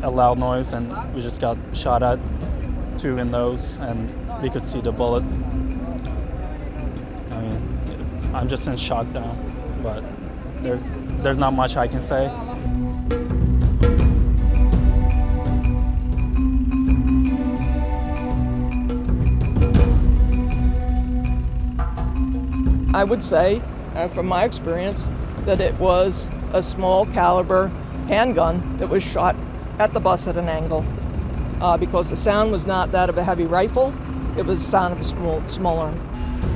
a loud noise, and we just got shot at, 2 in those, and we could see the bullet. I mean, I'm just in shock now, but there's not much I can say. I would say, from my experience, that it was a small caliber handgun that was shot at the bus at an angle, because the sound was not that of a heavy rifle, it was the sound of a small arm.